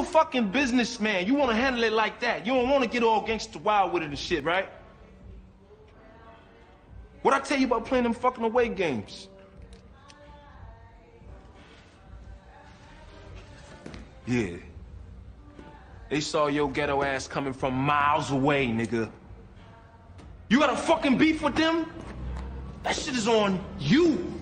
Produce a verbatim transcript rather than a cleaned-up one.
a fucking businessman. You wanna handle it like that. You don't wanna get all gangsta wild with it and shit, right? What'd I tell you about playing them fucking away games? Yeah. They saw your ghetto ass coming from miles away, nigga. You got a fucking beef with them? That shit is on you.